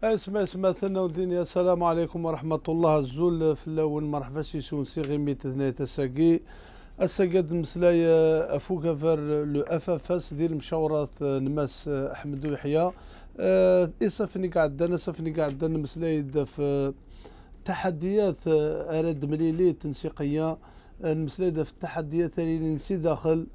اسمع ثنا وديني. السلام عليكم ورحمة الله. الزول في الأول مرحبا سي سونسي غيمي تثنية تساقي السقاد مسلاي أفوك فر لو أفافاس ديال مشاورات نماس أحمد ويحيى. إصفني قاعد دانا مسلاي في تحديات أراد مليلي تنسيقية المسلاي في التحديات اللي نسي داخل.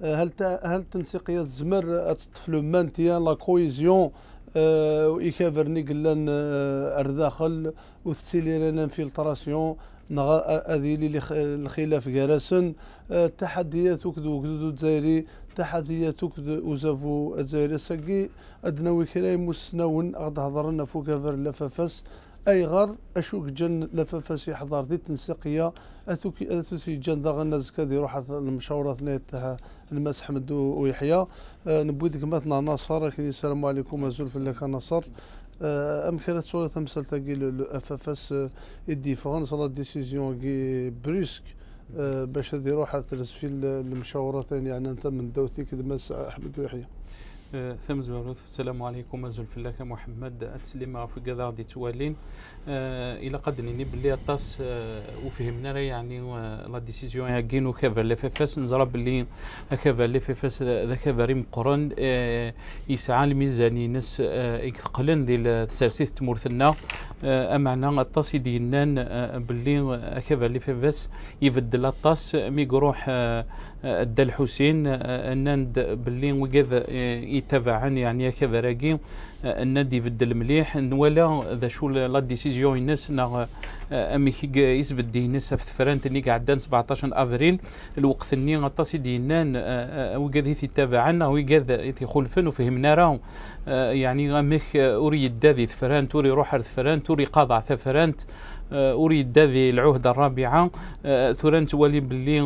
هل تنسيقيات زمر تطفلو مانتيان لا كويزيون وإيكافرني قلان أرداخل وتسيليران انفلتراسيون هذه اللي الخلاف جراسن تحديات وكدو تزايري تحديات وزافو الجزائري ساقي أدناوي كرايم مسنون أغد هضرنا فوق كافر لفافاس أي غار أشوك جن لفافاس يحضر دي تنسيقية أثوثي جن ذا غناز كذي روح المشاورات نيتها الماس حمد ويحيى. نبويدك مثلا نصر كي السلام عليكم أزول في لك نصر. أم كانت صورة تمثل تاقي لأفافاس الديفرنس على ديسيزيون كي بريسك باش هذه روح ترز في المشاورات يعني أنت من دوتي كذا ماس أحمد ويحيى. ثم زواروث السلام عليكم أزول في الله محمد أتسلم في قذا دي توالين إلى قد ني بلي الطاس وفهمنا يعني لا ديسيزيون ياكين وكافر لفافاس نزرب بلي كافر لفافاس ذاك فريم قرن يسعى الميزاني نس يقلن ديال تسرسيث تمورثنا أمعنا الطاس ديالنا بلي كافر لفافاس يبدل الطاس ميقروح الدا الحسين ناند بلي وكذا يتابعن يعني كذا النادي يبدل مليح ولا ذا شو لا ديسيزيون الناس نا اميكي يسبد الناس في فرانت اللي قعدان 17 افريل الوقت اني غطاسي دينان وكذا يتابعنا وكذا يخلفن وفهمنا راه يعني غامك اريد دادي فرانت وري روح فرانت وري قاضع فرانت أريد هذه العهدة الرابعة ثوران تولي باللي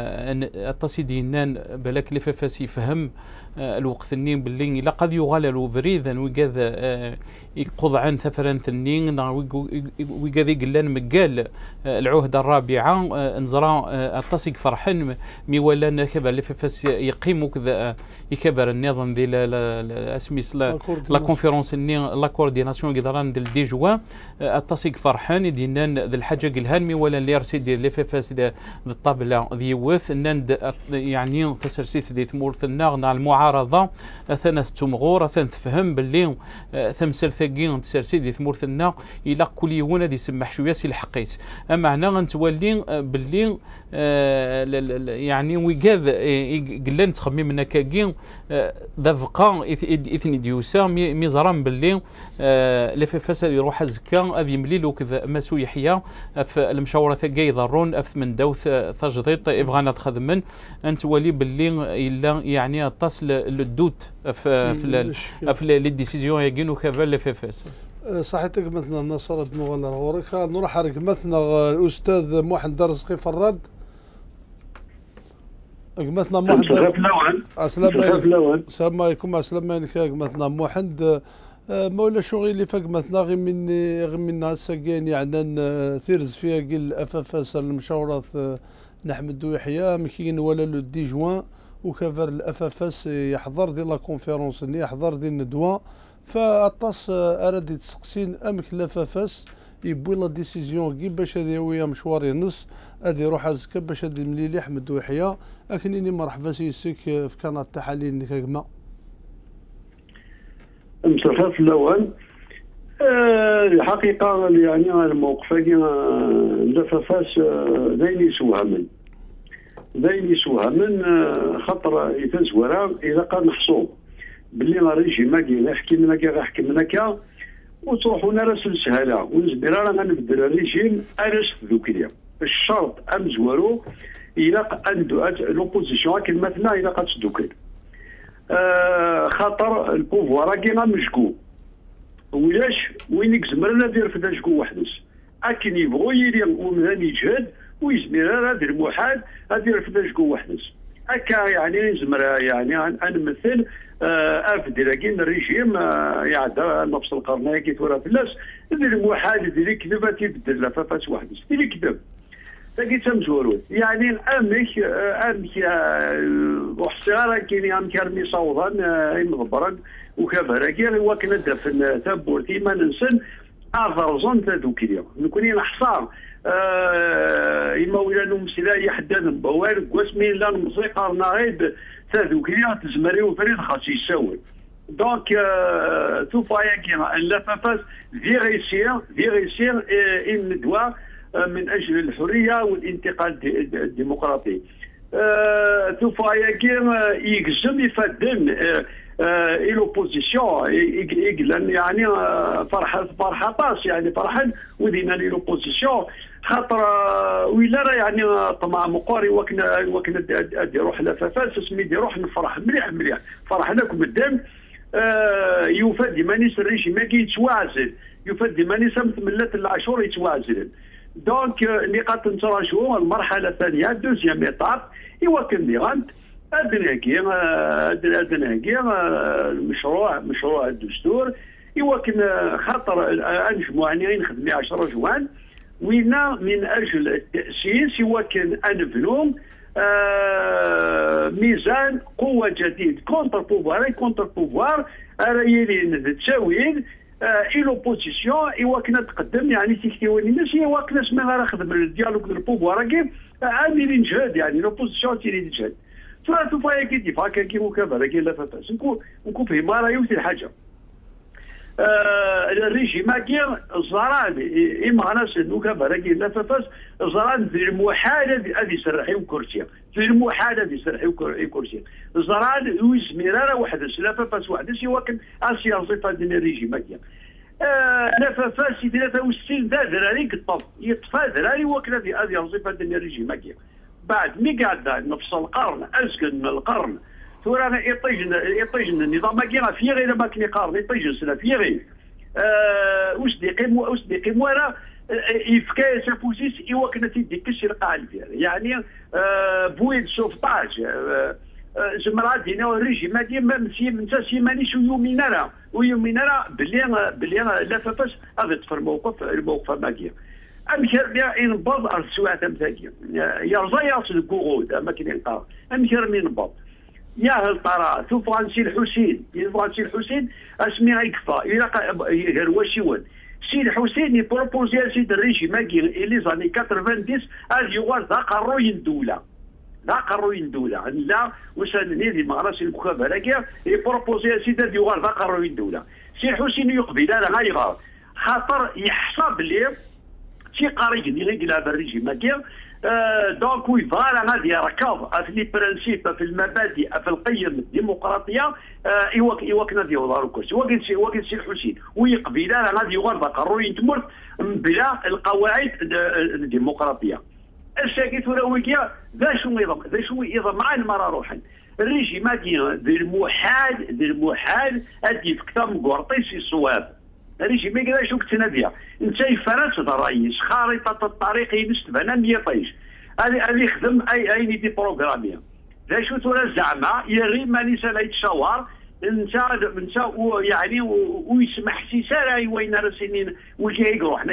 التصي دينان بلاك لفافاسي فهم الوقت النين باللي لقد يغالل بريدا وكذا يقض عن ثفران ثنين وكذا قلان مقال العهدة الرابعة نزرا التصيق فرحان ميولان كبر لفافاس يقيم وكذا يكبر النظام ديال اسميس لا كونفيرونس النين لا كورديناسيون قدران ديال دي جوا التصيق فرحان دينان ذا الحاجة قلهان ميولان اللي يرسي ديال لفافاس ذا الطابلة ذيوث نند يعني تسرسيث دي تمورث النار نع المعارضة أثناء تمغور أثناء تفهم باللي ثمثل ثقين تسرسي دي تمورث النار إلى كل يونا دي سمح شوية سي الحقيس أمعنا غنتولي باللي يعني ويقاذ قلان تخمي منا كاكين ذفقا إثني ديوسا ميزران باللي لفافاس يروح الزكا هذه مليل وكذا مسو يحيى في المشاورة ثقا يضرون من دوث تجديد إبغانا تخدمن أنت ولي باللي إلا يعني اتصل للدوت في لي ديسيزيون يجينو كافر لفافاس. صحيتك مثلا نصر بن غنر هوريك نروح حرك مثلا الأستاذ محمد درزقي فراد مثلا محمد السلام عليكم السلام عليكم مثلا محمد مولا شغل اللي فاق مثلا غير من هساكين يعني ثيرز فيها قل افافاس المشاورات نحمد ويحيى مكين ولا لو دي جوان وكفر الافافاس يحضر ديال لا كونفيرونس يحضر ديال الندوه فاطاس اراد يتسقسين امك الافافاس يبوي لا ديسيزيون كي باش هذه ويا مشوار ينص هذه يروح ازكى باش هذه مليلي احمد ويحيى اكنيني مرحبا سيسك في قناه التحاليل كما المصرفات الأول الحقيقة يعني الموقف لفافاس داين يسوها من خطر يتزورا إذا قال محصوب باللي الريجيم ماكي غيحكي منا كا وتروحونا راس السهالة ونزبر راه غنبدل الريجيم أراس ذوكريا الشرط أمزورو إلا لوبوزيسيون كلمتنا إلا قد تدوكر خاطر البوفوار كينا مشكو ولاش وين يزمر ندير في داشكو وحدس اكن يبغوا يدير ومثلا يجهد ويزمر هذا المحال هذير في داشكو وحدس هكا يعني نزمر يعني نمثل افدر كاين الريجيم يعدى نفس القرن كي تورا فلاس هذا المحال ديال كذبه تيبدل لفافاس وحدس ديال كذب تاكي تمزورون يعني امك وحسارة كاين امك رمي صوضا مضبرا وكفراكي وكنا دفن تابورتي ما ننسن افرزون تذوكريا نكوني نحصار إما ولا نمسلا يحدد بوار قسمين لا الموسيقى نغيب تذوكريا تزمري وفريد خاص يساوي دونك توفايا كيما لافافاس فيغيسير إن دوا من أجل الحرية والانتقال الديمقراطي توفايا كيما يقسم يفدن لوبوزيسيون يعني فرحطاس يعني فرحان ودينا لوبوزيسيون خاطر ولا راه يعني طمع مقاري وكنا يروح لفافاس سميت يروح نفرح مليح فرحناكم الدم يفدي مانيس الريجيم ما يتوازن يفدي مانيس ملات العاشور يتوازن دونك نقاط نتراجعوا المرحله الثانيه دوزيام ايطاب يوكل ليغانت ادناكي مشروع الدستور يوكل خاطر انجموا يعني نخدم 10 جوان وينا من اجل التاسيس يوكل انبنوا ميزان قوه جديد كونتر بوفوار رايلين تساوين لوبوزيسيون يوكنا تقدم يعني تكتيوين الناس يوكنا اسمها راه خدم الديالوج البوفوار كي عامل نجهد يعني لوبوزيسيون تيري تجهد فايا كي ديفا كي مكابره كي لا فاتاس نكون فهم راه يوثي الحاجه الريجيم كي الزران اما ناس مكابره كي لا فاتاس الزران في المحاله هذه يسرحوا كرسي في المحاله هذه يسرحوا كرسي الزران ويسميرا واحد لا فاتاس واحد يوكل اسيا صفه ديال الريجيم كي لا فاتاس 63 دراري قطف يطفى دراري وكل هذه صفه ديال الريجيم كي بعد مي قاعد نفس القرن ازكن من القرن ثورة يطيجن النظام كيما في غير ما كني قارن يطيجن سلا في غير واش ديقيم ورا يفكا سافوسيس يوكنا تيدي كسر قاع يعني بويد سوفتاج زمرات دينا الريجيم هادي من سيمانيش ويومينا بلي لا فاش غادي تفر الموقف ماكيا أمكر بيا ينبض السواع تمثاكي يرزا يصل الكوغود أما كي نقار أمكر من نبض يا هل ترى تو فرانسي الحسين اسمي غيكفى إلا غير واشيون سي الحسين يبروبوزي سيد الريجيم ماكي إلي زاني 90 هذا يغال ذا قروين دولة لا وسان نيدي مغرس المخابرة كي يبروبوزي سيد هذا يغال ذا قروين دولة سي الحسين يقبل هذا غيغار خاطر يحسب لي شي قاري يقلع بالريجيم كيف دونك ويفار غادي يركض في لي برانسيب في المبادئ في القيم الديمقراطيه يوكنا ديال دارو كرسي وكن سي الحسين ويقبل غادي يغرد قروين تمر بلا القواعد الديمقراطيه الساكت ولا ويكيا ذا شو يضم مع المرا روحا الريجيم ذي المحال ادي في كتاب قرطيسي الصواب الريجيم ما يقدرش يشوف تناديها انت يفرس الرئيس خارطه الطريق ينستبنا 100 طيش هذه يخدم اي نيتي بروغراميه لا شو ترى زعما يري ماني سلا يتشاور انت يعني ويسمح سيسارة وين راسين وكي يقروا حنا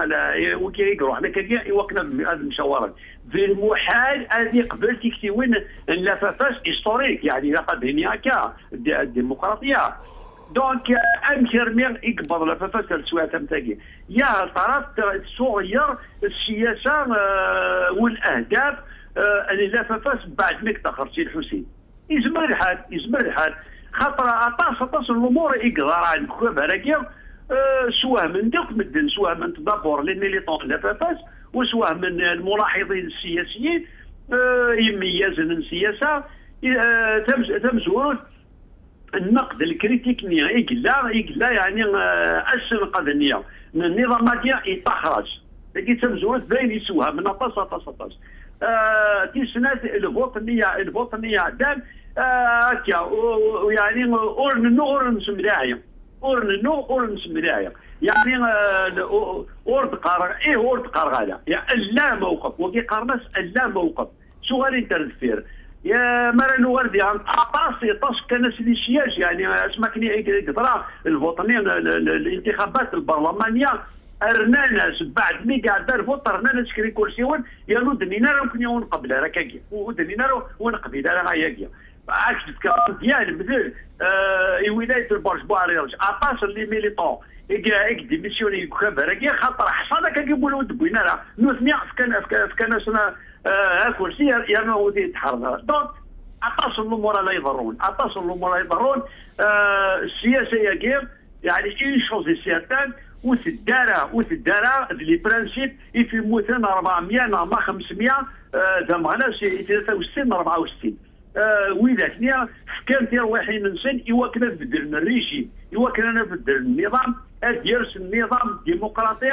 كاكي وقنا هذه المشاورات في المحال هذه قبل تكتيوين لافافاس هيستوريك يعني لقد هنيا كا الديمقراطيه دونك امكر مير يقبض لافافاس السواع تمتاكي يا طرف صغير السياسه والاهداف اللي لافافاس بعد ميك تخرج الحسين يزمر الحال خاطر عطاس الامور يقدر على الكبراكيا سواء من دوك مدن سواء من تدبر لي ميليطون لافافاس وسواء من الملاحظين السياسيين يميزن السياسه تمزور النقد الكريتيكني يقلا يعني اسن قدنيه من النظاميه يتخرج لكن تمزور باين يسوها من طاس تيسنات الوطنيه عدان هكا ويعني اورن نسمرايا يعني اورد قار غالا يعني لا موقف وكي قارناس لا موقف شو غادي تردفير يا مرن وردي عن طاس كان سياج يعني اسمكني قدرا الوطنيه الانتخابات البرلمانيه ارناناس بعد مي قاعد دار فوت ارناناس كري كرسيون يا نود دنينا ممكن يون قبل راكاكي ودنينا ونقبل راه هياكي عكس ديال بدل ولايه البرج بواريرج اطاس اللي ميليطون يقعد ديميسيوني كبرك خاطر حصانه كيقولوا دبينا راه نوثنيا كان سنا كرسي يا ودي تحرر دونك اطاس الامور لا يضرون اطاس الامور لا يضرون السياسه يا كير يعني اون شوز سيرتان وتدارا لي برانسيب في مثلا 400 نعم 500 زعما 63 64 وذاك كان تيروحي من سن ايوا كنا نبدل الريجيم ايوا كنا نبدل النظام ديرس النظام الديمقراطي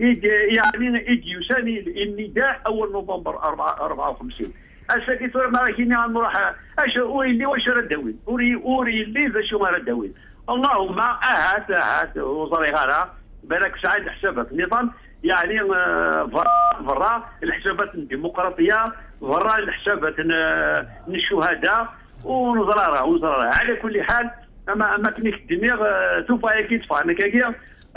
يعني يساني النداء اول نوفمبر 54 اساكي ترى ما راكيني نروح اش اوري واش راه داوين اوري اللي باش ما راه داوين اللهم هات وزاري غاره بالك سعيد حسابات النظام يعني برا الحسابات الديمقراطيه برا الحسابات الشهداء ونزرارها على كل حال اما كنيك الدماغ توفا كي تفاهمك كاع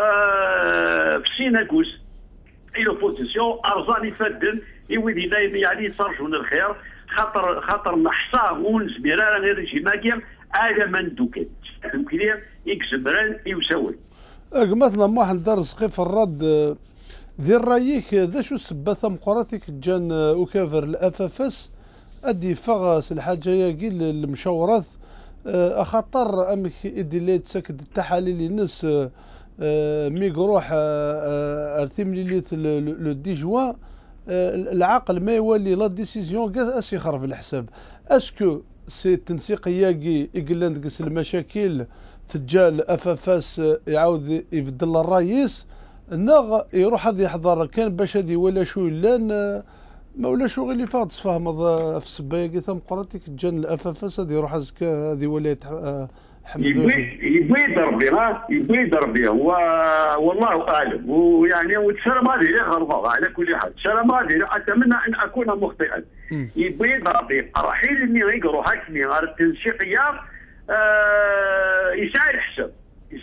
في سيناكوس الاوبوزيسيون ارزاني فدن يودي دايما يعني يترجون الخير خاطر نحصا ونزميرا غير ريجيماكيا على من دوكت يمكن يكزمران يسوي مثلا واحد درس في الرد ديال رايك ذا شو السبه مقراتك جان وكافر الافافس ادي فغس الحاجه ياكي المشاورات اخطر امك ادي لي تسكد التحاليل الناس ميك روح ارثم ليليت لو دي جوان العقل ما يولي لا ديسيزيون اش يخرب الحساب اسكو سي التنسيق ياكي يقلن تقس المشاكل تجال افافاس يعاود يبدل الرئيس ناغ يروح هذا يحضر كان باش هذه ولا شو لان ما ولا شو غير اللي فاض تفهم في السبايه ثم قراتك جان الافافاس هذه يروح هزكا هذه ولايه حمد يبغي ربي والله اعلم ويعني والسلام هذه غلطه على كل حال السلام هذه اتمنى ان اكون مخطئا يبغي ربي الرحيل اللي يقروا هكني على التنسيقيه يسعى الحساب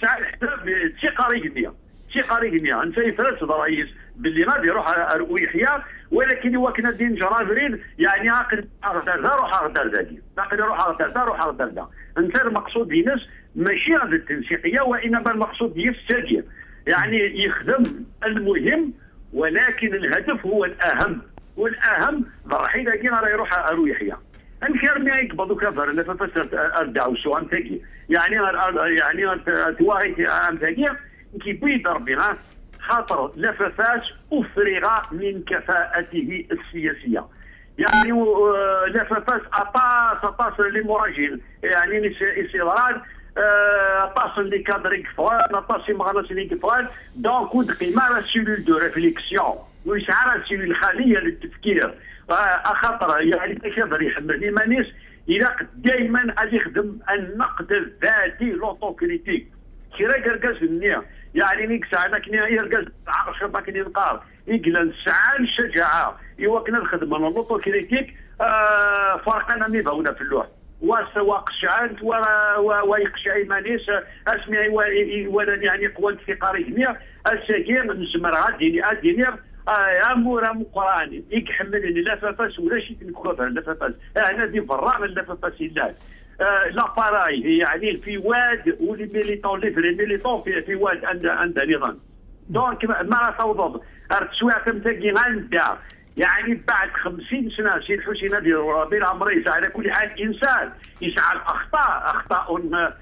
شي قريبيه انت يفرس الرئيس باللي غادي يروح ويحيى ولكن هو كنا دين جرافرين يعني عقد روح اغدر ذاك عقد روح اغدر ذا انت المقصود بينس ماشي هذه التنسيقيه وانما المقصود هي الساديه يعني يخدم المهم ولكن الهدف هو الاهم والاهم الرحيل كي راه يروح يحيى انكرني يقبضوا كفر انا فسرت ارجع وشو امتاكي يعني تواريتي امتاكي كي بيد ربنا خاطر لفافاس افرغ من كفاءته السياسيه يعني لفافاس اطاس للمراجعين يعني يصيران اطاس اللي كادري كفوان اطاس مغناس اللي كفوان دونك ودقيما لا سيلول دو ريفليكسيون ويسعى سيلول الخليه للتفكير خاطر يعني كيفاش يحمل ايمانيس الى دائما غادي يخدم النقد الذاتي لوطوكريتيك كي راه كركاز النيه يعني نيك ساعه كنا يركز عرش ما كنا نقار يقلن ساعه الشجاعه ايوا كنا الخدمه لوطوكريتيك فرقنا ميباونا في اللوح وسواق شعانت ويقشع ايمانيس اسمي ولا يعني قوانت في قريبيه الساكين نزمر غادي امور مقراني يحملني لا فافاس ولا شي تنكوفر لا فافاس هنا دي برا من لا فافاس لا لاباراي يعني في واد ولي ميليتون لي فري ميليتون في واد عند نظام دونك ما توضب التسويع تمتاكي غنبدا يعني بعد 50 سنه سي الحسين هذه ربيع العمري على كل حال انسان يسعى اخطاء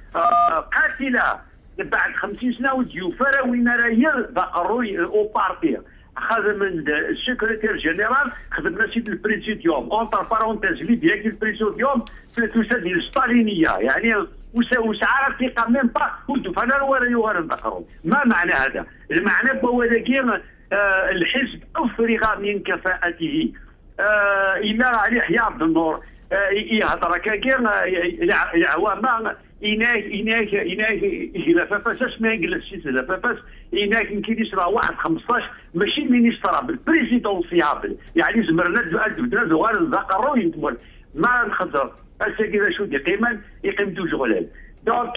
قاتله بعد 50 سنه وديوفر وين راه يرضى او بارتي خدم من السكرتير جنرال خدمنا سيد البريزيديوم اونتر بارونتيز لي ديال البريزيديوم توسا ديال الستالينيه يعني وسعى الثقه ميم با ودفنا ولا يغير ذكرهم ما معنى هذا؟ المعنى هو ذاك الحزب افرغ من كفاءته الى علي يحيى عبد النور يهضر كاكير العوام إناك لافافاس ما يجلس شي لافافاس إناك يمكن يصرى واحد 15 ماشي مينيسترا بالبريزيدونسيابل يعني زمرنا بدنا زوار الذكر ينتمر ما نخزر الساكي شو يقيم دو جغلال دونك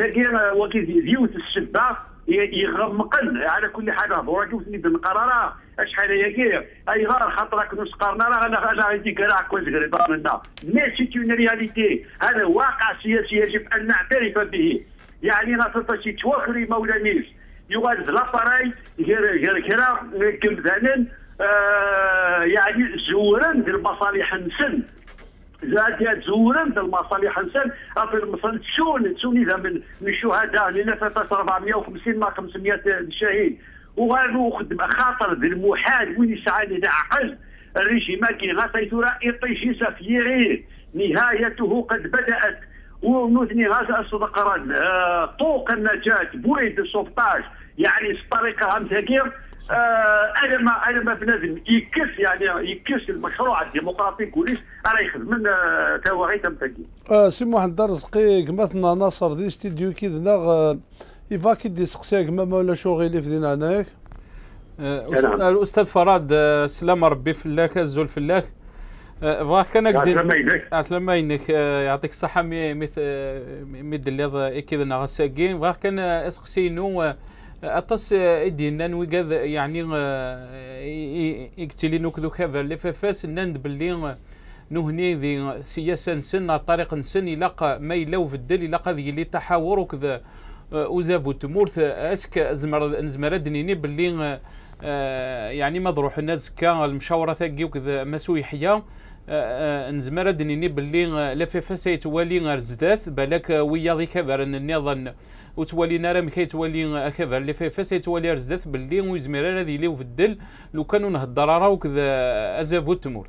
تيجي وكي زيوت الشبه يغمقن على كل حاجه ضروري وسنيد القرارات شحال هي اي غار خاطرك نص قرن انا غادي كراع كويس قريبه منا مي سي اون رياليتي. هذا واقع سياسي يجب ان نعترف به. يعني نصطشي توخري مولانيس يغادز لاباراي غير كرا كمثلا يعني زورا المصالح نسن زاد زورا المصالح نسن في المصالح تسوني من شهداء لنا 450 ما 500 شهيد وغادو خدم خاطر ذي المحال وين يسعى لعقل الريجيم كي غاسيتورا يطيشي سفيرين نهايته قد بدات ونثني غاز الصدقران طوق النجاة بويد السوفتاج يعني الطريقه همتاكير انا ما بنادم يكس يعني يكس المشروع الديمقراطي كلش راه يخدم من تواغيت همتاكي. سي محمد الرزقي كمثنا ناصر دي ستوديو كيدنا يفاكي دي سقسيك ما ولا شغيلي في دينا هناك. الاستاذ فراد سلام ربي فلاك الزول فلاك فواك كان عسلامة ينك يعطيك الصحة ميد اللي كذا نغساقين فواك كان اسقسينو اطس ايدينا نويقاذ يعني يقتلينو كذو كذا اللي فاس نند باللي نهني ذي سياسة نسن الطريق نسن يلاقى ما يلاو في الدل يلاقى ذي اللي تحاور وكذا وزافو تمورث اسك نزمر دنيني باللي يعني ما ضروح الناس كان المشاورة ثاقي وكذا مسو يحيى نزمر دنيني باللي لفافا سيتوالي رزدات بالك ويا ذي كبر النظام وتولي نرى مكي تولي كبر لفافا سيتوالي رزدات باللي ويزمر هذه اللي في الدل لو كانوا نهضر وكذا ازافو تمورث.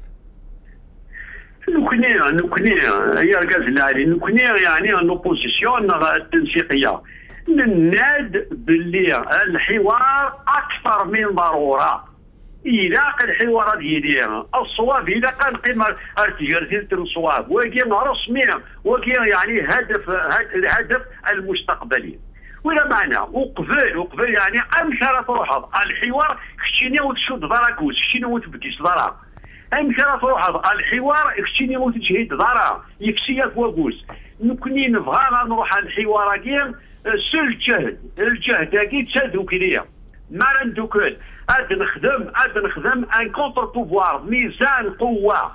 نكنير هي ركزنا عليه نكنير يعني لوبوزيسيون التنسيقيه نناد باللي الحوار اكثر من ضروره. اذا كان الحوار ديالي الصواب اذا كان قيمه ارتجال الصواب وكاين رسمي وكاين يعني هدف المستقبلي ولا معنى وقبل يعني امشى تروح الحوار خشيني وتشد ضراكوس خشيني وتبكيش ضرا امشى تروح الحوار خشيني وتجهد ضرا يكسيك وقوس نكوني نبغى نروح الحوار كاين سل الجهد كي تشادو كليا ما ندوكل عاد نخدم ان كونتر بوفوار ميزان قوه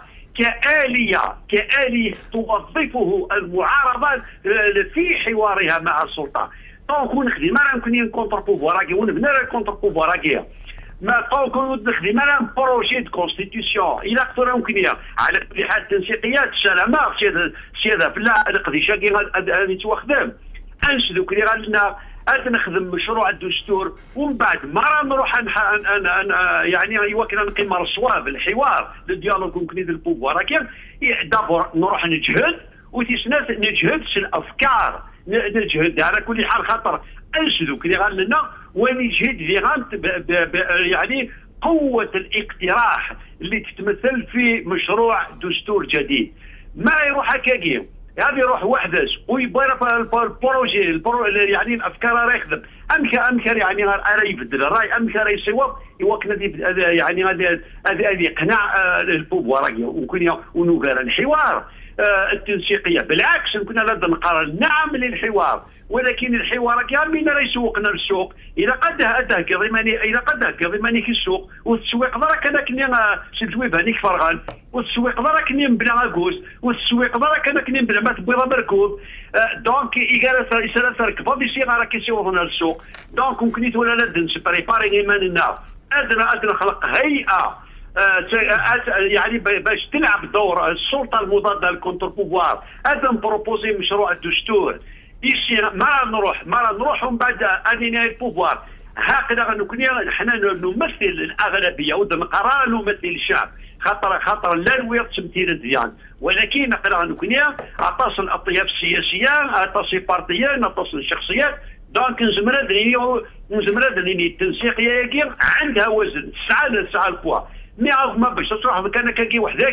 كآلية توظفه المعارضه في حوارها مع السلطه. دونك نخدم انا نكون كونتر بوفوار كي ونبنى كونتر بوفوار كي ما دونك نخدم انا بروجي دو كونستيتيسيون الى اكثر يمكن على كل حال التنسيقيات السلامه سياده بالله القديشه كي غادي توخدم انشدو كلي غادنا نخدم مشروع الدستور ومن بعد ما راه نروح يعني يوكلنا نقيم الصواب الحوار الديالوج كونكني ديال البوفوار كاين دابور نروح نجهد وتيسناس نجهد في الافكار نجهد على كل حال خاطر انشدو كلي غادنا ونجهد في يعني قوه الاقتراح اللي تتمثل في مشروع دستور جديد ما يروح هكاكي هذا يروح وحدش ويبغى البروجي يعني الافكار راه يخدم امكر يعني راه يبدل الراي امكر يصوب يوكل يعني هذه يقنع البوفوار ونقال الحوار التنسيقيه بالعكس كنا لازم نقرر نعم للحوار ولكن الحوار كامل راه يسوقنا للسوق اذا قد هذا كضماني في السوق والتسويق ضرا كذا كني سلتوي بانيك فرغان والتسويق ضرا كني بلا غاكوس والتسويق ضرا كني بلا ما تبيض مركوب دونك يسال تركب بيصير راه كيسوقنا للسوق دونك ممكن ولا لازم نسبريباري ايماننا ادنى خلق هيئه يعني باش تلعب دور السلطه المضاده للكونتر بوفوار هذا بروبوزي مشروع الدستور يصير ما نروح ومن بعد انينا البوفوار هكذا نكون حنا نمثل الاغلبيه ونقرا نمثل الشعب خاطر لا نوير تمثيل مزيان ولكن نقرا نكون اتصل الاطياف السياسيه اتصل بارتيان اتصل الشخصيات دونك نزمر دنيا التنسيقيه عندها وزن ساعه البوا مي ما باش تروح كان كي وحدك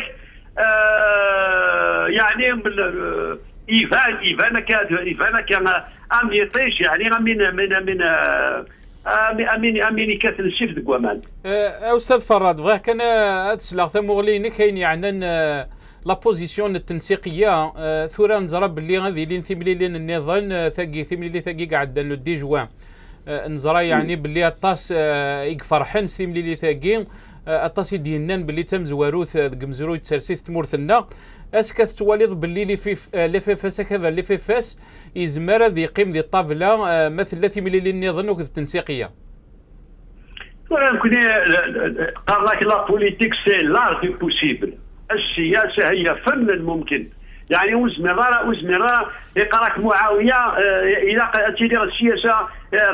يعني ايفان كان اميطيش يعني من امين كاثن الشيف دكوامان استاذ فراد بغا كان اتسلا ثمغليني كاين يعني لا بوزيسيون التنسيقيه ثورا نزرب باللي غادي لين ثمليلين النظام ثقي قاعد لو دي جوان نزرى يعني باللي الطاس يقفرحن سيملي لي ثاقي الطاس ديالنا باللي تم زواروث مزروي تسرسيث تمورثنا اسكت تواليض باللي لي فاس كذا لي فاس يزمر ذي يقيم ذي الطابله مثل 30 ملي النظام وكذا التنسيقيه. يمكن قال لك لا بوليتيك سي لار دو بوسيبل، السياسه هي فن الممكن. يعني وزميرة يقراك معاويه الى تيدير السياسه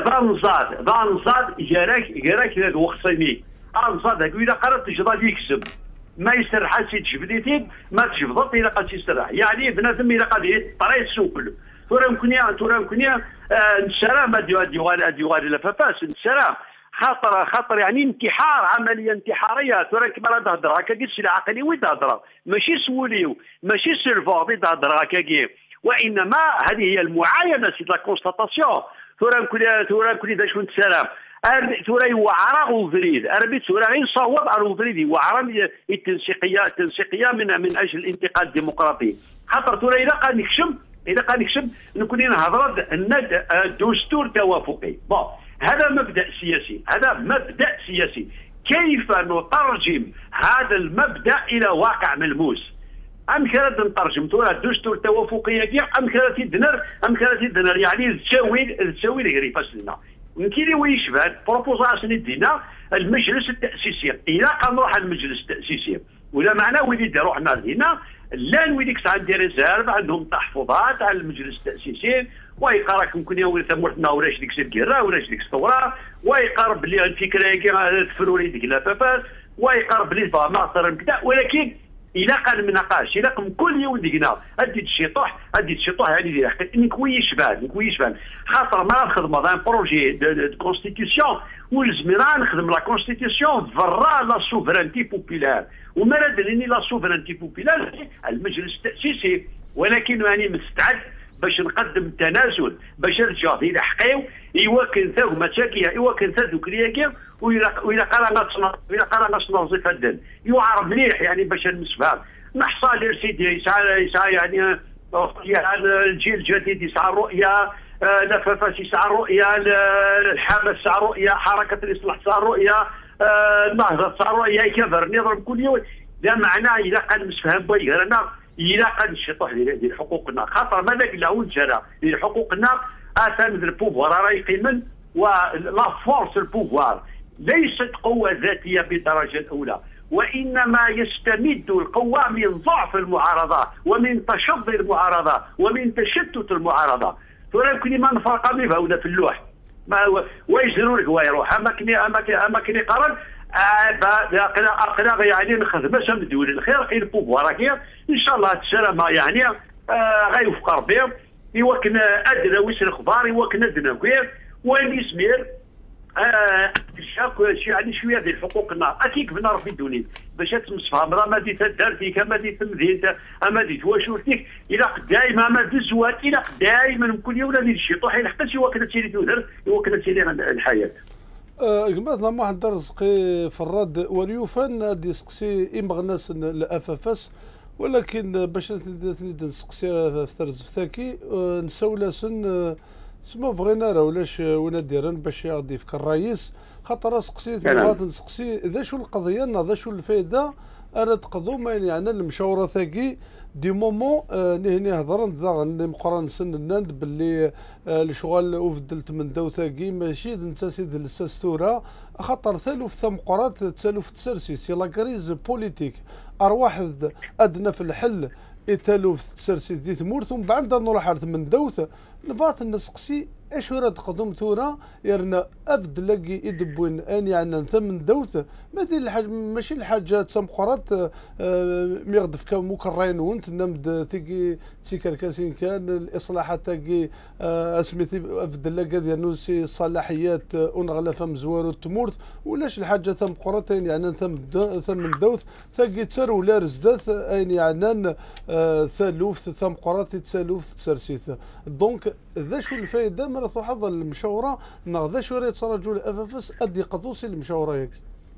ظان جاراك هذا وخصيني انصاد هكا اذا قرات تجرى يكسب ما يسرح سي تجبديتي ما تجبدت الى قد يسرح. يعني بنادم الى قد طريق سوكل ترى يمكن نسرا ما ديوالي لفافاس نسرا خاطر يعني انتحار، عمليه انتحاريه. ترى كما تهضر هكا قلت العقلي وين تهضر ماشي سوليو ماشي سيرفور تهضر هكا، وانما هذه هي المعاينه سي لا كونستاتاسيون. ترى كل ذا شكون تسرا ترى يوعر وفريد اربي ترى يصوب على وفريد يوعر التنسيقيه من اجل الانتقال الديمقراطي. خاطر ترى اذا قال نكشم نكون نهضر الدستور توافقي. هذا مبدأ سياسي. كيف نترجم هذا المبدأ إلى واقع ملموس؟ أم كانت نترجم ترى الدستور التوافقي أم كانت تدنر يعني تساوي الهري فاسلنا نكيلي ويشبه بروبوزاسيون دينا المجلس التأسيسي. إذا كان نروح المجلس التأسيسي ولا معناه وين يروح هنا لا ويديك عندي ريزيرف عندهم تحفظات على المجلس التأسيسي ويقرا يمكن يولي ثمرتنا ولاش ديك الكيرا ولاش ديك الثوره ويقرب بلي الفكره كي تفروري ديك لافافات ويقرب بلي ماستر كذا. ولكن الى قال مناقش الى قم كل يوم ديقنا اديت الشطوح يعني ديال حقيقه نكوي يشبان خاطر ما نخدم هذا بروجي دو كونستيتيسيون والزميران نخدم لا كونستيتيسيون فرا لا سوفرانتي بوبولار وما لديني لا سوفرانتي بوبولار المجلس التاسيسي. ولكن يعني مستعد باش نقدم تنازل باش نرجع الى حقيو يوكن ثاو مشاكل يوكن ثاو دوكرياكي وإلا قال نصنع فدن يعرف مليح يعني باش نسفهم نحصل لي سيدي يسعى يعني الجيل الجديد يسعى الرؤيه لفافاس يسعى الرؤيه الحماس يسعى الرؤيه حركه الاصلاح يسعى الرؤيه النهضه يسعى الرؤيه يكبر نضرب كل يوم. لا معناه اذا قال مسفهم بيغرنا إلا قد نشطح ديال حقوقنا خاطر مالك لا جرى ديال حقوقنا اثن البوفوار راه يقيمن ولا فورس البوفوار ليست قوه ذاتيه بالدرجه الاولى وانما يستمد القوه من ضعف المعارضه ومن تشظي المعارضه ومن تشتت المعارضه. ترى يمكن ما نفرق به هنا في اللوح ما ويجروا لك ويروح اما كني قرن اقرا يعني نخدم باش ندوي الخير غير البوفوار ان شاء الله السلامه يعني غيوفق ربي يوكن ادنى ويس الاخبار يوكن ادنى غير وين يسمير يعني شويه ديال حقوقنا اكيد بنا ربي الدنيا باش تمسفهم راه ما دي تدارتي كما دي تمدين اما دي تواشورتك الى دائما ما دزوات الى دائما كل يوم اللي الشيطوح حتى شي وقت تيري تدر وقت تيري الحياه. مثلا واحد درسقي في الرد وليوفن ديسقسي إمغناس الأفافس ولكن باش نسقسي في ترز فتاكي نسولاسن سما بغينا راه ولاش وين ديرن باش يغدي في الرئيس خاطر سقسيت بغات نسقسي ذا شو القضيه ذا شو الفائده انا تقضوا ما يعني المشاوره ثاكي دي مومون نهني هضرن ذا مقرن سن الناند باللي الشغل وفدلت من داو ثاقي ماشي انت سيد الساستوره خاطر ثالوف ثم قرات ثالوف تسرسي سي لا كريز بوليتيك ارواح ادنى في الحل ثالوف تسرسي دي تمورت ومن بعد نروح من دوث نبات نسقسي اش ورا تقدم ثورة يرنا افد لقي يدبون ان يعني ثمن دوث ما دير الحاج ماشي الحاجه تسم قرات ميغدف كم مكرين وانت نمد ثقي تيكركاسين كان الاصلاحات تاقي اسميتي افد لقي ديال نوسي صلاحيات ونغلف مزوار التمورت ولاش الحاجه ثم قراتين يعني ثمن دوث ثقي تسر ولا رزدات اين يعني ثالوف ثم قرات تسالوف تسرسيث دونك ذا شو الفائده ما تحضر المشاوره ذا شو راه يتسرجوا الافافس ادي قطوسي المشاوره ياك.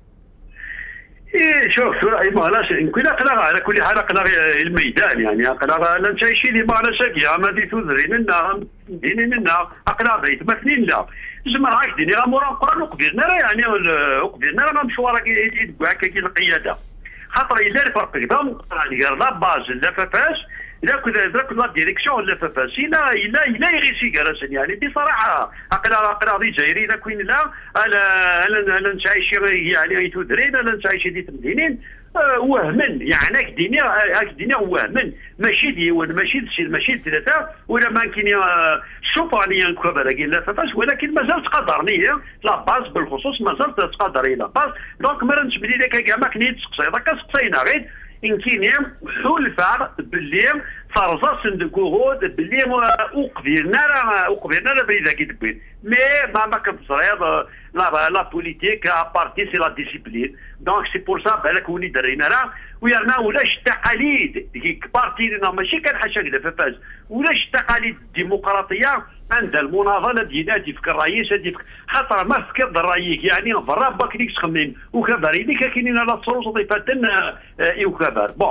شوف ما لاش يمكن اقرا على كل حال اقرا الميدان يعني اقرا لا شيء اللي ما على شكي ما دي تزرين لنا دينين لنا اقرا بيت مثلين لا زعما راك ديني راه مورا القران وقبلنا راه يعني وقبلنا راه مشوار كي هكا القياده، خاطر الا الفرق كبا غير لا باز لا فافاس الا كنت لا ديريكسيون لا فافاس الا يغيسي كراسن يعني بصراحه اقرا الجزائري الا كاين لا انا نتعايش يعني تدرين انا نتعايش دي تمدينين وهما يعني هاك وهما ماشي ديوان ماشي ثلاثه ولا ما كاين شوفانيا كبر لا فاش ولكن مازال تقدرني لا باز بالخصوص مازال تقدري لا باز دونك ما نجبدي لك كاع ما كنيت تسقسي داك سقسينا غير ان كاين حلفة باللي فرزا صندوق باللي وقبلنا بلي ذاك يدبين مي ما كتصريض لا بوليتيك ابارتي سي لا ديسيبلين دونك سي بور سا بالك ولي درينا راه ويرنا ولاش التقاليد كبار تيرنا ماشي كان حاشا كذا فاز ولاش التقاليد الديمقراطيه عند المناضله ديالها تفكر الرئيس خاطر ما فكر الرئيس يعني برا باك ليك تخمم وكبر ليك كاينين لا تصروص ضيفتنا يوكبر بون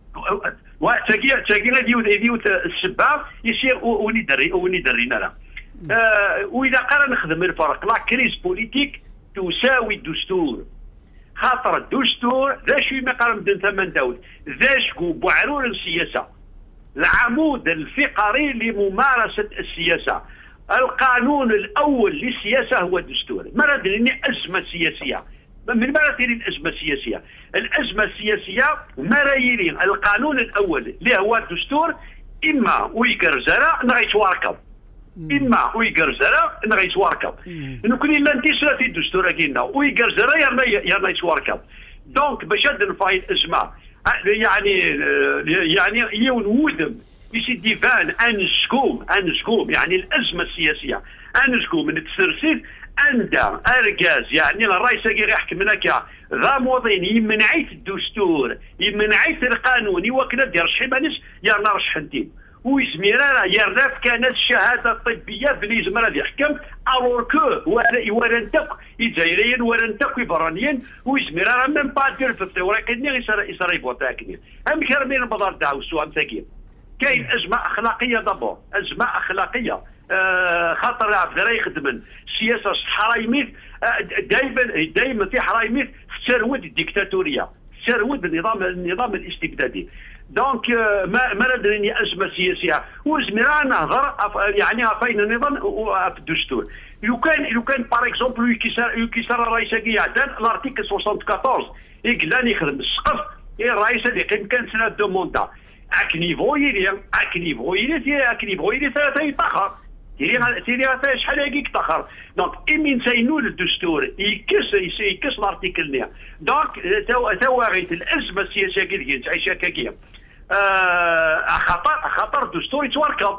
تاكي ديو السباب يصير وني درينا لا واذا قرا نخدم الفرق لا كريز بوليتيك تساوي الدستور خاطر الدستور ذا شوي ما قرا مدن ثمن داود ذا شكو بعرور السياسه العمود الفقري لممارسه السياسه القانون الاول للسياسه هو الدستور ما ندري ازمه سياسيه من ما تيري الازمه السياسيه الازمه السياسيه ما رايرين القانون الاول اللي هو الدستور اما ويكرزرا نغيتواركب اما ويكرزرا نغيتواركب نكون الا انتصار في الدستور كاينه ويكرزرا يرنا يتواركب دونك باش هاد نفاي الازمه يعني يون ودم يسي ديفان انسكوم يعني الازمه السياسيه انسكوم من التسرسيل عندها ارجاز يعني الرئيس كي يحكم لك ذا موظين يمنعيت الدستور يمنعيت القانون يوكل ديال شحيمانيس يرنا رشحنتين ويسميرا يرنا كانت الشهاده الطبيه بلي زمرا يحكم الور كو ورنتك الجزائريين ورنتك برانيين ويسميرا ميم با دير في التوريقين يصير يبوطاكني ام كرمين بدر داوسو ام ثقيل كاين ازمه اخلاقيه دابور ازمه اخلاقيه خاطر عبد الله يخدم السياسه حرايميت دائما في حرايميت في ترود الديكتاتوريه ترود النظام الاستبدادي دونك ما ندري ازمه سياسيه وزميرا نهضر يعني فين النظام في الدستور لو كان باغ اكزومبل يكسر الرئيس كيعدان الارتيكل 74 يقلان يخدم السقف الرئيس اللي كان سنه دو موندا اكنيفو يلي ثلاثه يتاخر تيري شحال هكاك تاخر دونك امين سينول الدستور يكس الارتيكل نيا دونك تواغيت الازمه السياسيه كي تعيشها كاكيا خطر الدستور يتواركب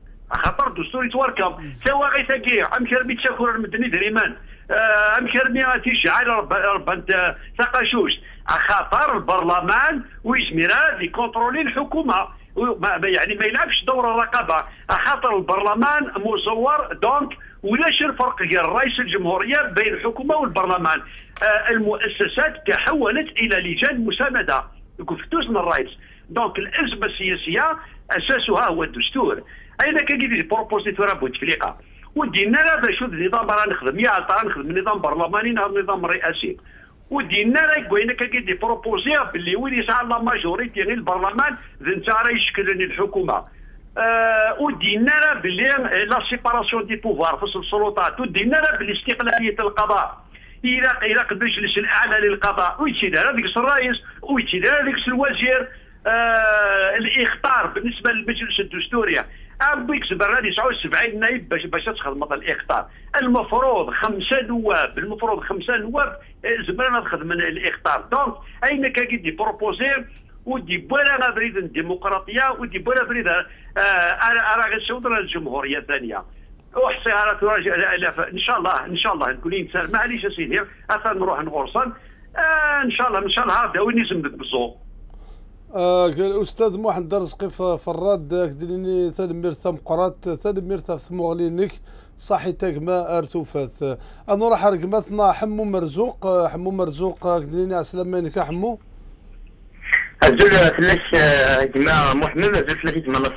تواغيت كي ام كرمي تشاكر المدني دريمان ام كرمي تيشعل ربان ثقاشوش خاطر البرلمان ويسميرا يكونترولي الحكومه يعني ما يلعبش دور الرقابه خاطر البرلمان مزور دونك ولاش الفرق غير رئيس الجمهوريه بين الحكومه والبرلمان المؤسسات تحولت الى لجان مسانده كفتوس من الرئيس دونك الازمه السياسيه اساسها هو الدستور اين كيدير بروبوزيتور بوتفليقه ودينا هذا شو النظام راه نخدم نخدم نظام برلماني نظام رئاسي ودينا راه كوينا كيدي بروبوزي باللي وين يسعى لا ماجوريتي غير البرلمان ذا راه يشكل الحكومه ودينا راه باللي لا سيباراسيون دي بوفوار فصل السلطات ودينا راه باللي استقلاليه القضاء الى المجلس الاعلى للقضاء ويتيدار هذاك الرئيس ويتيدار هذاك الوزير الاخطار بالنسبه للمجلس الدستوري بيكس براني 79 نائب باش تخدم هذا الاخطار المفروض 5 نواب زمرنا نخدم الاخطار دونك اين كيدي بروبوزي ودي بولا نريد الديمقراطيه ودي بولا نريد راه غنسودنا الجمهوريه الثانيه وحصيها ان شاء الله نكون انسان معليش اسيدي اثر نروح نغرسن ان شاء الله هذا وين يسمك بالزوق الاستاذ محمد الرزقي فراد كديرني ثلميرتا مقرات ثلميرتا في مغلينك صحيتك ما ارتوفات انا راح رقمتنا حمو مرزوق كديرني عسلامينك حمو الزول فلاش جماعة محمد الزول فلاش جماعة نصار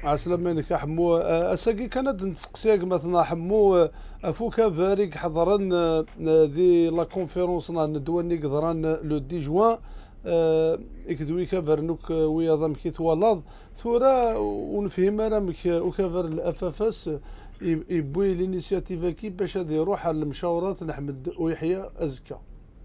عسلامة عليك حمو. اساكي كانت نتسقسيك مثلا حمو افوكا فاريك حضرن ذي لا كونفيرونس ندواني قدران لو 10 جوان اكدوي كافرنوك ويا ضمكي توالض ثورا ونفهم انا مك وكافر الافافاس يبوي لينيسياتيف كي باش هذا يروح على المشاورات نحمد ويحيى ازكى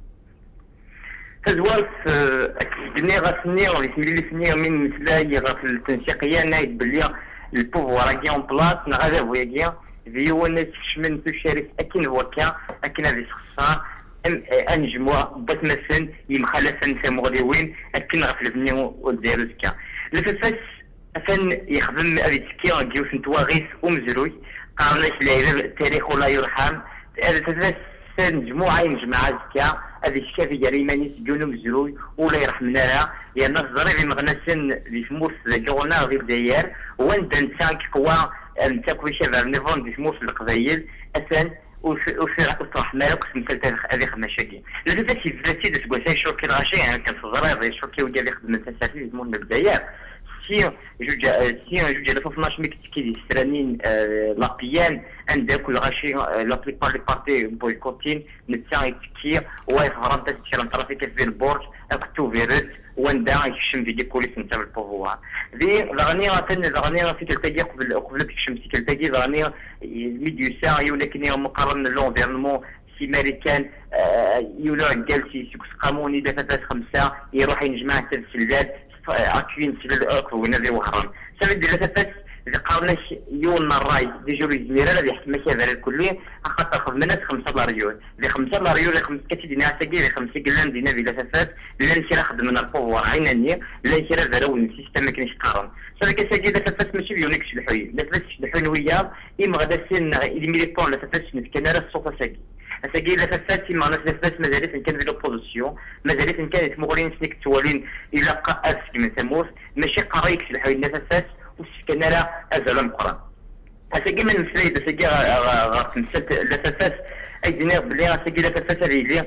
تزوارت قلنا غاسني اللي سني من مثلاي غاف التنسيقيه نايد بلي البوفوار كي اون بلاص نغادر وياكيا فيو الناس من تشارك اكن وكا اكن هذه الخصار انجموا بات مثلا يمخالفا سامغديوين اكن غاف البني وديرو زكا لفاس فان يخدم هذه التكيه كيوس نتواغيس ومزروي قارناش التاريخ ولا يرحم هذا مجموعه ينجمع زكا هذه الشافي جريماني سجون مزروي ولا يرحمنا لها يا ناس ظريف مغنسن اللي سموس جونا غير داير وين دنسان كوا انت كوي شباب نيفون دي سموس القبايل اسن وفي راح مالك سمكلت هذه خماشاكي لازم تاكي ذاتي داك كواسي شوكي الغاشي يعني كان في الظريف شوكي وجا لي خدمه تسافي مون البدايات سي جوج 2012 كي استرانين لابيان عند كل غاشي لا بليبار لي بارتي بويكوتين نتا يتكي واقف فرنسا تشرم ترافيك في البورج اكتو فيرت وندا يشم في دي كوليس نتا البوفوار دي الاغنيه في تلتقي قبل تشمسي تلتقي الاغنيه ميديوسا ولكن مقارنه لونفيرمون امريكان يولا جالسي سكس قاموني دافات 5 يروح ينجمع حتى السلات اكوين سلال اكو ونبي وهران سبب دي لافات اذا قارناش يوم الراي دي جوري زميره اللي يحكم كذا الكليه خاطر خذ منات 5 ريال اللي 5 ريال 5 كتي ناس كي 5 قلان دينا بلا لافات لا نشري خدم من البوفوار عينانيه لا نشري فراو السيستم ما كاينش قارن صافي كتاجي لافات ماشي بيونيك الحوي لافات الحنويه اما غدا سن اللي ميليطون لافات كان راه الصوفه ساكي اساكي لافات ما ناس لافات مازالت كان في لوبوزيسيون مازالت كانت مغرين سنيك توالين الى قاس كما تموت ماشي قرايك الحوي لافات وسكن راه ازال مقران اساكي من الفلايد اساكي غتمسات لافات ايدينا بلي اساكي لافات هذه اللي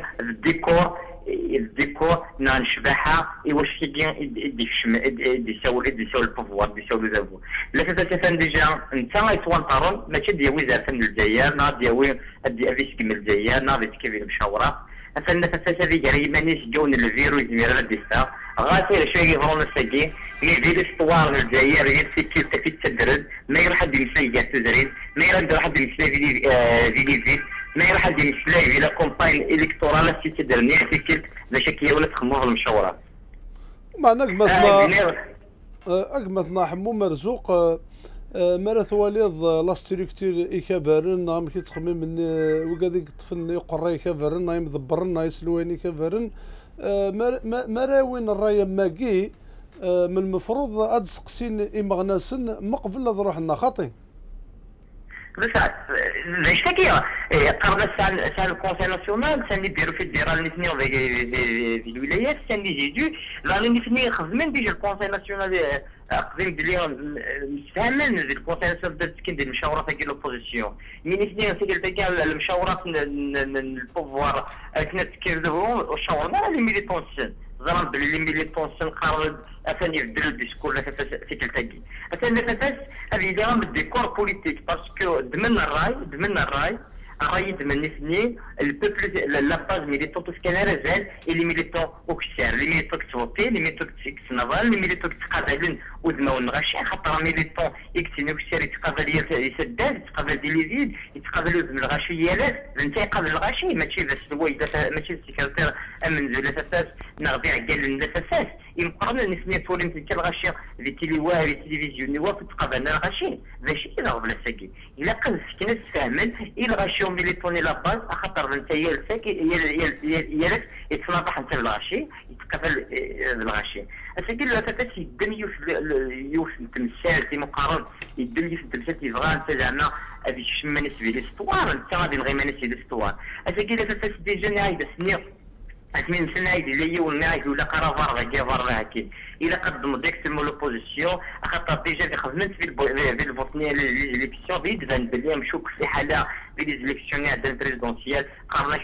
الديكور نان شباحه واش يدي يساوي البوفوار يساوي زافو لا تتسافن ديجا انت يتوانطرون ماشي دياوي زافن الجزائر نا دياوي ادي افيس كيما الجزائر نا كيف المشاوره فان تتسافن هذه جريمه جون الفيروس ديال الديسا غاسير شويه فرون ساكي يدي الاستوار الجزائر هي سيكيرتي في التدرج ما يروح حد يمشي كاع تزرين ما يرد حد يمشي في ما يروح حد يمشي الى كومباين الكتورال سي تدرني سيكيرت باش كي ولا تخمر المشاوره معنا أقمتنا حمو مرزوق مرات واليض لا ستركتور إكابرن نعم كي تخمم من وكاديك طفل يقرا إكابرن نايم ضبرن نايس لوين إكابرن مراوين الراية ماكي من المفروض أدسقسين إمغناسن مقبل ضروح لنا خاطي بالفعل ليش تكيا قرنا سان الكونسيل ناسيونال سان اللي يديروا في الديره الاثنين في الولايات سان اللي يجيو لان الاثنين خدمين ديجا الكونسيل ناسيونال قديم ديالهم مستعمل الكونسيل ناسيونال بدات كندير المشاورات ديال لوبوزيسيون من الاثنين تلقى المشاورات البوفوار كنا كيديروا شاورنا على لي ميليتونسيون ظلم باللي ميليتونسيون قرر ثاني يبدل الديسكور في تلتقي ثاني نفس هذه ديرهم بالديكور بوليتيك باسكو ضمن الراي يدمن اثنين البوبل لا باز ميليتون تسكن رزال اللي ميليتون وكسار اللي ميليتون كتوطي اللي ميليتون كتنظر اللي ميليتون كتقابلن ودماو الغاشي خاطر ميليتون يكتني وكسار يتقابل يسداد يتقابل دي ليفيد يتقابل ودم الغاشيالات انت يقابل الغاشي ماشي بس هو ماشي السكرتير امن زول اساس نغبي عقال الاساس يمقرن الاثنين تولي مثل الغاشي في تيليواه في تلفزيون وقت تقابلنا الغاشي باش يضرب بلا ساكي الا قد سكنت فاهمن الغاشي ميليتوني لاباز خاطر انت هي الساكي هي يتناطح انت بالغاشي يتقابل بالغاشي اساكي لا تاتي يدم يوف التمثال في مقارنه يدم يوف التمثال يبغى انت زعما هذه الشمانيس في ليستوار انت غادي الغيمانيس في ليستوار اساكي لا تاتي ديجا نعاود سنير من سنة اللي يولنا ولا قرار فار هكي إلا قدموا ديكسيمو لوبوزيسيون خاطر ديجا اللي خدمت في البوطنية ليكسيون بيدفن بلي مشوك في حالة في لي زيليكسيون تاع البريزيدونسيال قررنا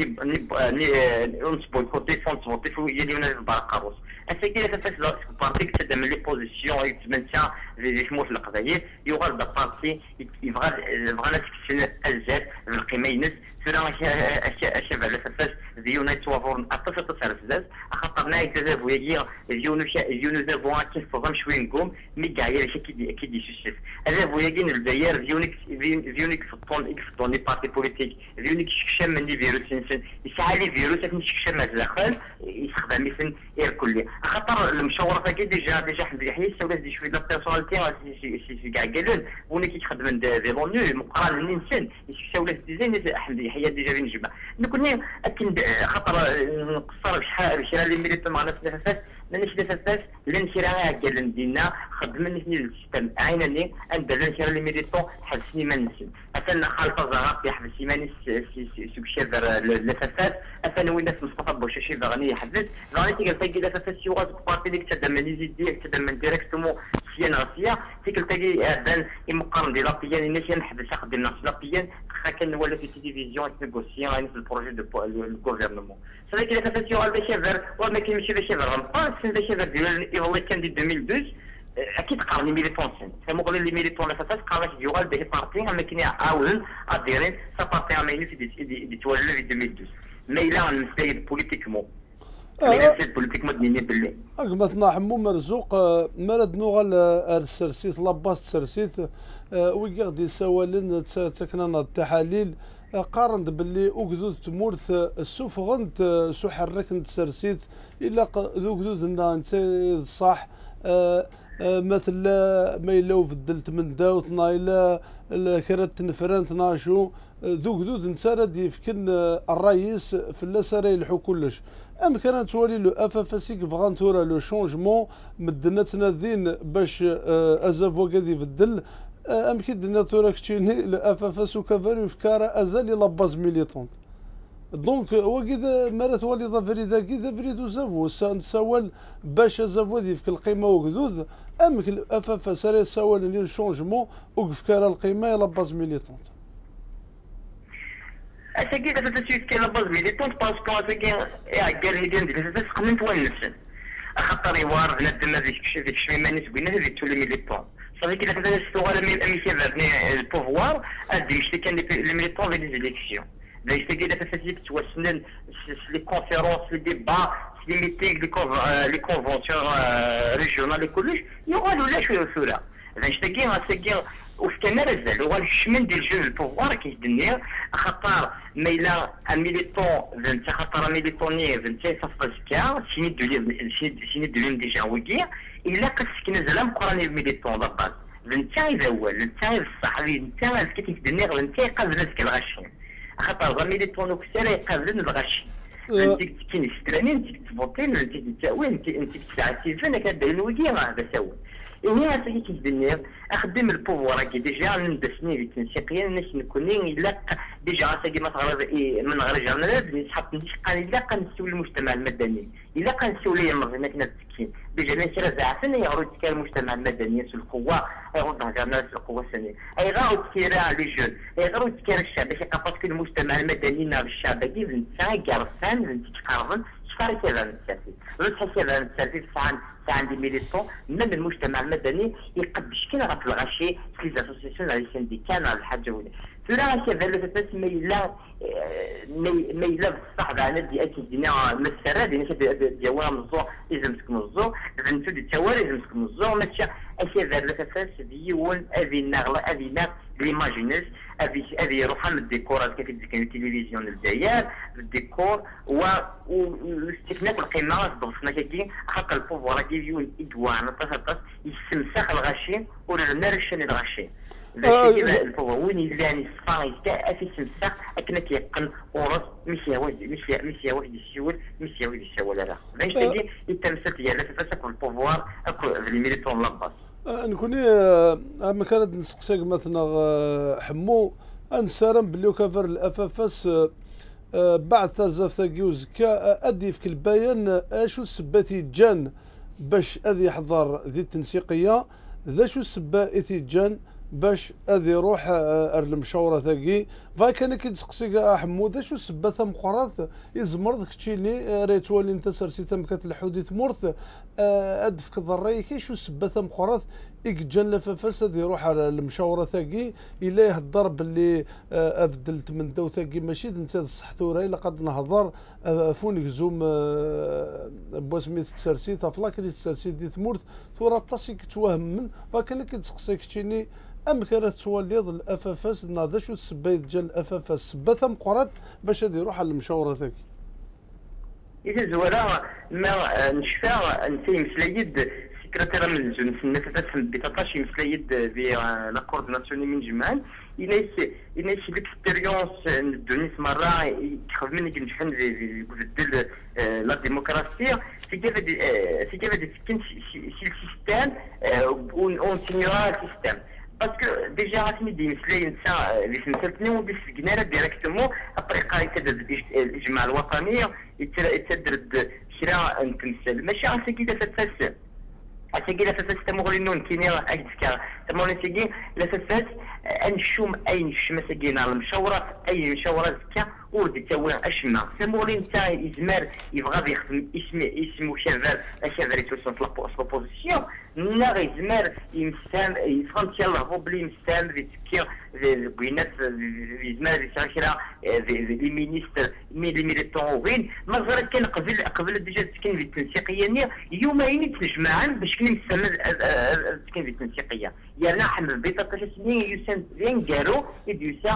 نسبويكوتي فونت يدينا البرقروس اسكي لا تفاس بارتي كتبدا من لي بوزيسيون يتمنى في شموت القضايا يغال دا بارتي يبغى تكسن الزاد القيمه ينس سورا الشباب لا تفاس ديونا توافورن اتصل تسرزاز خاطرنا يتزاف ويجي ديونو زافوا كيف فضم شوي نقوم مي كاع يا كي دي سوسيف هذا ويجي البيار ديونيك في الطون لي بارتي بوليتيك ديونيك شكشم من دي فيروس يسعى لي فيروس لكن شكشم الداخل يستخدم مثل اير كلي خاطر المشاوره تاعي ديجا حمد يحيى سولات دي شويه لا بيرسوناليتي سي كاع قالن وني كيخدم في لونو مقارن الانسان سولات ديزاين حمد يحيى ديجا بين جمع نكون اكن خاطر نقصر بشحال لي ميليت مع ناس نفاس مانيش نفاس لان شراها قال دينا خدمني في السيستم عينني اندر لان شرا لي ميليتون حبسني ما نسن مثلا خالطه زهر يحبس مانيش سوق شافر نفاس مثلا وين ناس مصطفى بوشاشي غني يحبس غني تيقال تاكي نفاس يوغاز بارتي ديك تدم من يزيد تدم من ديريكتومون سيان غاسيا تيقال تاكي بان يمقارن دي لابيان الناس نحبس اخدم ناس لابيان كان ولا في تلفزيون نيغوسيان في البروجي دو الغوفرنمون صافي كي نفاس يوغال بشافر وما كيمشي بشافر غنباس بشافر ديال ايفولي كان دي 2012 اكيد قارن لي ميليتون سن فمقول لي ميليتون نفاس قارن يوغال به بارتي اما كاين عاون اديرين سا بارتي عاملين في دي تولى في 2012 ميلا نستيد بوليتيكمون بوليتيك مدني بالله مثلا حمو مرزوق مرد نوغال السرسيت لاباس السرسيت وي غادي سوالن تكننا التحاليل قارنت باللي اكدود تمورث السفغنت سو حركت سرسيت الا ذوكدود انت صح مثل ما يلو في الدلت من داوتنا الى كرات نفرانت ناشو ذوكدود نتا يفكن الرئيس في اللاسره يلحو كلش ام كانت تولي لو افافاسيك فغان تورا لو شونجمون مدنتنا ذين باش ازافو غادي في الدل ام كيدنا تورا كتشيني لو افافاس وكافاري فكاره ازال لاباز ميليتون دونك وكذا مرات ولي ظفري ذا كذا فريدو زافو نساول باش زافو في القيمه وكذوذ ام الافافاس راه ساول لي شونجمون وكفكاره القيمه لاباز ميليتون اساكي دابا تسويت كاين لاباز ميليتون باسكو اساكي قال لي ديال دابا قمنت ونفسن خاطر يوار بلا دما ديك شويه ما نسبينا هذيك تولي ميليتون صافي كي دابا الصغار ميسيا فابني البوفوار ادي مشتي كان لي ميليتون في لي زيليكسيون باش تلقى دابا فاسيك توسنن لي كونفيرونس لي ديبا لي ميتينغ لي كونفونسيون ريجيونال لي كلش يوالو لا شويه وسوله باش تلقى وفي كان رزال هو الشمن ديال جو البوفوار كيدنيا خاطر ميلا ميليتون فهمتي خاطر ميليتوني فهمتي صافا سيني دولين ديجا وكيا الا قسكنا زعما مقراني بميليتون لاباز فهمتي اذا هو انت الصحفي انت كيتدني غير انت قابلتك الغشين خاطر غير ميليتون وكسر يقابلن الغشين انت كاين ستراني انت تفوتين انت تساوي انت تسعى فين كدير وكيا هذا ساوي هنا ساكي كيدني اخدم البوفوار كي ديجا ندسني في التنسيقيه الناس نكونين الا ديجا ساكي ما تغرب من غير جرنال نسحب نتقال الا كنسول المجتمع المدني الا كنسول هنا كنا تسكين ديجا الناس راه زعفنا يغرو تكال المجتمع المدني سو القوه يغرو جرنال القوه الثانيه اي غاو تكيرا لي جون اي غاو تكيرا الشعب باش باسكو المجتمع المدني نار الشعب كيف نتا كارفان انت تقربن شفاري كذا نتسافي روح كذا نتسافي عندي ميليتون من المجتمع المدني يقد شكل غف الغشي في لازاسوسيسيون لي سينديكال على الحاجه ولا فلا كذا لفت ميلا بصح انا دي اكيد دينا مسرا دينا ديوا مزو لازم تكون مزو بنتو دي تواري لازم تكون مزو ماشي كذا لفت ديون افي نغلا افي ناس ليماجينيز افي روحها من الديكورات كيف كان التلفزيون الجزائر الديكور واستكناف القيمه ضفنا كي حق البوفوار كيفيون ادوان تصطف يستمسخ الغشين ولا نرشن الغشين البوفوار وين يلاني صفاي كاع في سمسخ اكنا كيقن ورس مشي واحد يسول مشي واحد يسول لا باش تجي يتمسك ديال فاسك البوفوار اكو لي ميليتون لاباس نكوني اما كانت نسقسيك مثلا حمو انسارم بلي كافر الافافاس بعد ثالث ثاقي وزكا ادي في البيان اشو السبات جان باش ادي يحضر ذي التنسيقيه ذا شو السبا اثيجان باش هذا يروح المشاوره ثاقي فكان كيتسقسي حموده شو السبه ثم قرات يزمر كتشيني ريتوالي انت سرسي تم كتلحودي تمورث ادفك الضري كي شو السبه ثم قرات يجن فساد يروح على المشاوره ثاقي الا يهضر باللي افدلت من دو ثاقي ماشي انت الصحتوره الا قد نهضر فونك زوم بوسميت تسرسي طفلاك اللي تسرسي دي تمورت ثورة طاسي كتوهم من فكان كتسقسيك تشيني ام كانت تواليض الافافاس ناضا شو السبايد ديال الافافاس سبا ثم قرات باش هذا يروح على المشاوره ثاقي إذا زولا ما نشفى نسي مسلايد سكرتير من الجنس النفس بتطاشي مسلايد في لا كورديناسيون من جمعان إنايس ليكسبيريونس ندونيس مرة يخاف مني كنجحن في بدل لا ديموكراسي في كيف سكين سي السيستم اون سينيورا السيستم باسكو ديجا عرفتني دي مسلاي نسا اللي سمسلتني ودي سكنارة ديريكتومون الطريقة يتدرد الإجماع الوطني يتدرد شراء نتمثل ماشي عرفتي كي تتفسر أتجي لفسات تمغلي نون كيني أجدك تمغلي تجي لفسات أنشوم أي نشم سجينا على المشاورة أي مشاورة زكا ودي تسوي أشمع تمغلي نتا إزمار يبغى يخدم اسمه شافر يتوصل في لابوزيسيون لا إزمار يمسام يفهم يلا هو بلي يمسام في تكير بينات إزمار يسافر في مينيستر ميليتون وين ما زرت كان قبل ديجا تسكن في التنسيقية يومين تجمعان باش كان يسمى تسكن في التنسيقية يعني حمل بيتا تشسني يسن زين قالوا يديوسا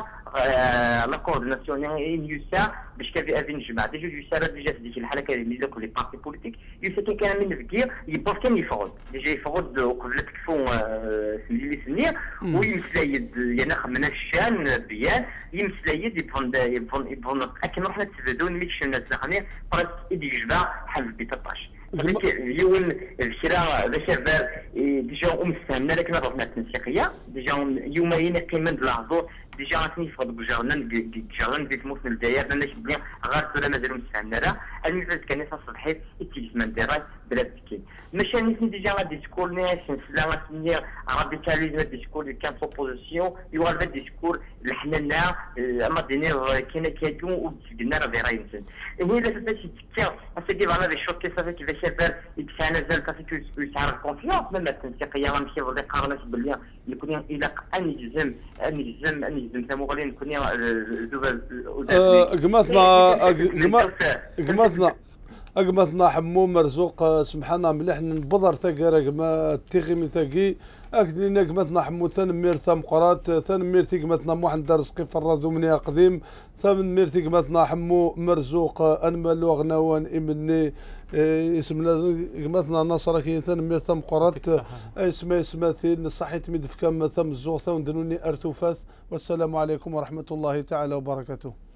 لا كورديناسيون يوسا باش كان في افين جماعه ديجا يوسا ديجا في ديك الحاله كان اللي دوك لي بارتي بوليتيك يوسا كان من الفكير يبقى كان يفرض ديجا يفرض قبل تكفون اللي سنيه ويمسلايد يعني خمنا الشان بيان يمسلايد يبون اكن روحنا تبدون ميكشن الزغني فرس يدي جبا حل بيتطاش اليوم الشراء بشباب ديجا مسامنا لكن رحنا التنسيقيه ديجا يومين قيمه العذور ديجا عطني فضل بجارنا ديت موسم الداير انا شبنا غير ولا مازالوا مسامنا المثل كان صحيح التلفزيون ديال بلا تكين ماشي نسمي ديجا لا ديسكور ناس نسلا سميه راديكاليزم ديسكور دي كان بروبوزيسيون يوالف ديسكور الحنانا اما دينير كاين كيدون وتسجلنا راه فيراينسن وهي لا تبدا تكير اسكي فانا دي شوك كيفاش كيفاش يتفاعل زال كافيك يسعر الكونفيونس مما التنسيقيه غنمشي ولا قارنات باللي يكون الى انجزم ثموغلي نكون قمتنا حمو مرزوق سبحان مليح نبضر ثاقي رقما التيغيمي ثاقي اكدلينا قمتنا حمو ثان ثم قرات ثان ميرتي قمتنا موحد رزقي فرادو مني قديم ثامن ميرتي قمتنا حمو مرزوق انملو غنوان امني اسمنا قمتنا نصر كي ثان مير ثم قرات اسمها ثين صحيت ميد في كام ثم الزوغ ثم دنوني ارتوفاث والسلام عليكم ورحمه الله تعالى وبركاته.